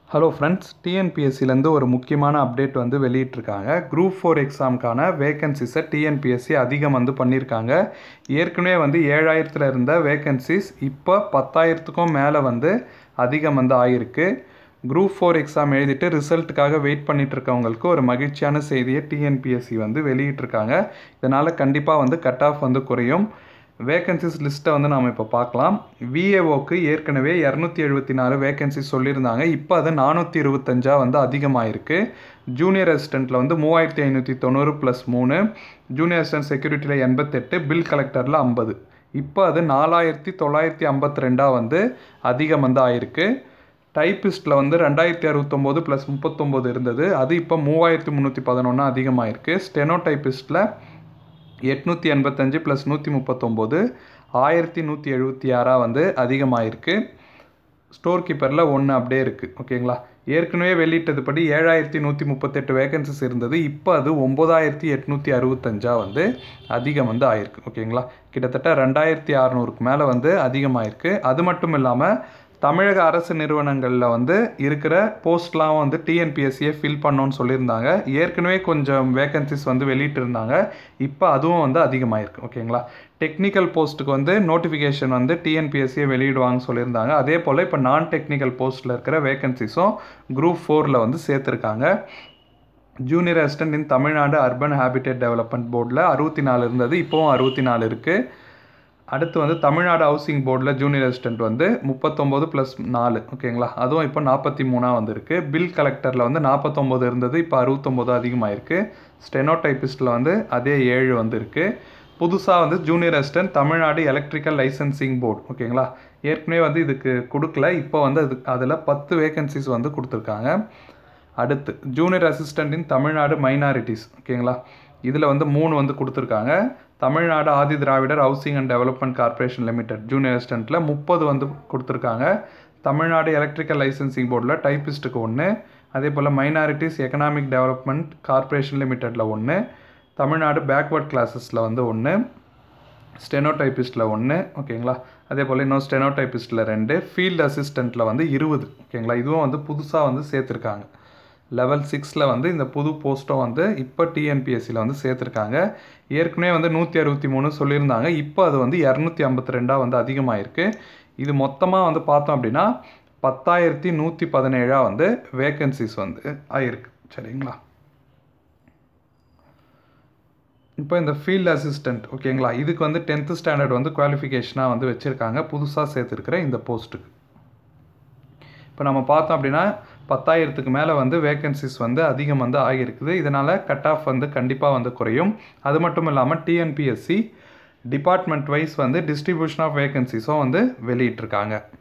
Hello friends, டிஎன்பிஎஸ்சிலேருந்து ஒரு முக்கியமான update வந்து வெளியிட்டிருக்காங்க. குரூப் 4 எக்ஸாமுக்கான வேகன்சிஸை டிஎன்பிஎஸ்சி அதிகம் வந்து பண்ணியிருக்காங்க. ஏற்கனவே வந்து 7000 இருந்த வேகன்சிஸ் இப்போ 10,000க்கும் மேலே வந்து அதிகம் வந்து ஆகிருக்கு. குரூப் 4 எக்ஸாம் எழுதிட்டு ரிசல்ட்டுக்காக வெயிட் பண்ணிட்டு இருக்கவங்களுக்கு ஒரு மகிழ்ச்சியான செய்தியை டிஎன்பிஎஸ்சி வந்து வெளியிட்டிருக்காங்க. இதனால் கண்டிப்பாக வந்து கட் ஆஃப் வந்து குறையும். வேகன்சிஸ் லிஸ்ட்டை வந்து நாம் இப்போ பார்க்கலாம். விஏஓக்கு ஏற்கனவே 274 வேகன்சிஸ் சொல்லியிருந்தாங்க. இப்போ அது 425 வந்து அதிகமாகிருக்கு. ஜூனியர் அசிஸ்டண்ட்டில் வந்து 3590 + 3, ஜூனியர் அசிஸ்டன்ட் செக்யூரிட்டியில் 88, பில் கலெக்டரில் 50. இப்போ அது 4952 வந்து அதிகம் வந்து ஆயிருக்கு. டைப்பிஸ்ட்டில் வந்து 2069 + 39 இருந்தது. அது இப்போ 3311 அதிகமாகிருக்கு. ஸ்டெனோ டைப்பிஸ்ட்டில் 885 + 139 1176 வந்து அதிகமாகிருக்கு. ஸ்டோர் கீப்பரில் 1 அப்படியே இருக்குது. ஓகேங்களா? ஏற்கனவே வெளியிட்டதுபடி 7138 வேகன்சிஸ் இருந்தது. இப்போ அது 9865 வந்து அதிகம் வந்து ஆயிருக்கு. ஓகேங்களா? கிட்டத்தட்ட 2600க்கு மேலே வந்து அதிகமாகிருக்கு. அது மட்டும் இல்லாமல் தமிழக அரசு நிறுவனங்களில் வந்து இருக்கிற போஸ்ட்லாம் வந்து டிஎன்பிஎஸ்சியை ஃபில் பண்ணோன்னு சொல்லியிருந்தாங்க. ஏற்கனவே கொஞ்சம் வேகன்சிஸ் வந்து வெளியிட்டிருந்தாங்க. இப்போ அதுவும் வந்து அதிகமாகிருக்கு. ஓகேங்களா? டெக்னிக்கல் போஸ்ட்டுக்கு வந்து நோட்டிஃபிகேஷன் வந்து டிஎன்பிஎஸ்சியை வெளியிடுவாங்கன்னு சொல்லியிருந்தாங்க. அதே போல் இப்போ நான் டெக்னிக்கல் போஸ்ட்டில் இருக்கிற வேகன்சிஸும் குரூப் 4ல் வந்து சேர்த்துருக்காங்க. Junior assistant in Tamil Nadu urban habitat development போர்டில் 64 இருந்தது. இப்போவும் 64 இருக்குது. அடுத்து வந்து தமிழ்நாடு ஹவுசிங் போர்டில் ஜூனியர் அசிஸ்டன்ட் வந்து 39 + 4. ஓகேங்களா? அதுவும் இப்போ 43 வந்துருக்கு. பில் கலெக்டரில் வந்து 49 இருந்தது. இப்போ 69 அதிகமாகிருக்கு. ஸ்டெனோ டைப்பிஸ்ட்டில் வந்து அதே 7 வந்துருக்கு. புதுசாக வந்து junior assistant Tamil Nadu electrical licensing board. ஓகேங்களா? ஏற்கனவே வந்து இதுக்கு கொடுக்கல. இப்போ வந்து அதில் 10 வேகன்சிஸ் வந்து கொடுத்துருக்காங்க. அடுத்து junior assistant in Tamil Nadu minorities. ஓகேங்களா? இதில் வந்து 3 வந்து கொடுத்துருக்காங்க. Tamil Nadu Adi Dravidar housing and development corporation limited junior அசிஸ்டண்ட்டில் 30 வந்து கொடுத்துருக்காங்க. தமிழ்நாடு எலக்ட்ரிக்கல் லைசன்சிங் போர்டில் டைப்பிஸ்ட்டுக்கு 1, அதே போல் மைனாரிட்டிஸ் எக்கனாமிக் டெவலப்மெண்ட் கார்ப்பரேஷன் லிமிடெட்டில் 1, தமிழ்நாடு பேக்வர்ட் கிளாஸஸில் வந்து 1, ஸ்டெனோ டைப்பிஸ்ட்டில் 1. ஓகேங்களா? அதே போல் இன்னும் ஸ்டெனோ டைப்பிஸ்ட்டில் 2, ஃபீல்டு அசிஸ்டண்ட்டில் வந்து 20. ஓகேங்களா? இதுவும் வந்து புதுசாக வந்து சேர்த்துருக்காங்க. லெவல் 6ல் வந்து இந்த புது போஸ்ட்டும் வந்து இப்போ டிஎன்பிஎஸ்சியில் வந்து சேர்த்துருக்காங்க. ஏற்கனவே வந்து 163 சொல்லியிருந்தாங்க. இப்போ அது வந்து 252 வந்து அதிகமாகிருக்கு. இது மொத்தமாக வந்து பார்த்தோம் அப்படின்னா 10,117 வந்து வேகன்சிஸ் வந்து ஆகிருக்கு. சரிங்களா? இப்போ இந்த ஃபீல்டு அசிஸ்டண்ட், ஓகேங்களா, இதுக்கு வந்து 10th ஸ்டாண்டர்ட் வந்து குவாலிஃபிகேஷனாக வந்து வச்சுருக்காங்க புதுசாக சேர்த்துருக்கிற இந்த போஸ்ட்டுக்கு. இப்போ நம்ம பார்த்தோம் அப்படின்னா 10,000க்கு மேலே வந்து வேகன்சிஸ் வந்து அதிகம் வந்து ஆகியிருக்குது. இதனால் கட் ஆஃப் வந்து கண்டிப்பாக வந்து குறையும். அது மட்டும் இல்லாமல் டிஎன்பிஎஸ்சி டிபார்ட்மெண்ட் வைஸ் வந்து டிஸ்ட்ரிபியூஷன் ஆஃப் வேகன்சிஸும் வந்து வெளியிட்டிருக்காங்க.